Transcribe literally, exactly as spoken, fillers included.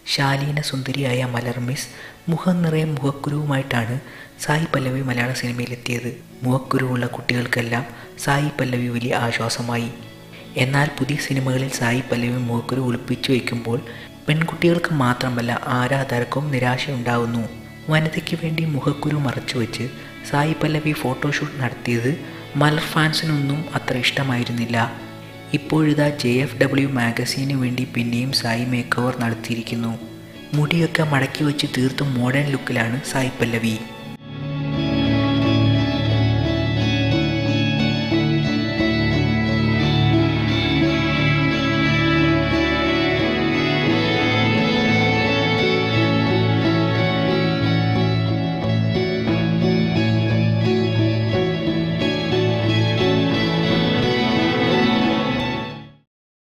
ശാലീന സുന്ദരിയായ മലർ മിസ് മുഖം നിറയെ മുഖക്കുരുവുമായിട്ടാണ് സായി പല്ലവി മലയാള സിനിമയിലെത്തിയത്. മുഖക്കുരുവുള്ള കുട്ടികൾക്കെല്ലാം സായി പല്ലവി വലിയ ആശ്വാസമായി. എന്നാൽ പുതിയ സിനിമകളിൽ സായി പല്ലവി മുഖക്കുരു ഒളിപ്പിച്ചു വയ്ക്കുമ്പോൾ പെൺകുട്ടികൾക്ക് മാത്രമല്ല ആരാധകർക്കും നിരാശയുണ്ടാകുന്നു. വനിതയ്ക്ക് വേണ്ടി മുഖക്കുരു മറച്ചുവെച്ച് സായി പല്ലവി ഫോട്ടോഷൂട്ട് നടത്തിയത് മലർ ഫാൻസിനൊന്നും അത്ര ഇഷ്ടമായിരുന്നില്ല. ഇപ്പോഴിതാ ജെ എഫ് ഡബ്ല്യു മാഗസീനു വേണ്ടി പിന്നെയും സായി മേക്ക് ഓവർ നടത്തിയിരിക്കുന്നു. മുടിയൊക്കെ മടക്കി വെച്ച് തീർത്തും മോഡേൺ ലുക്കിലാണ് സായി പല്ലവി.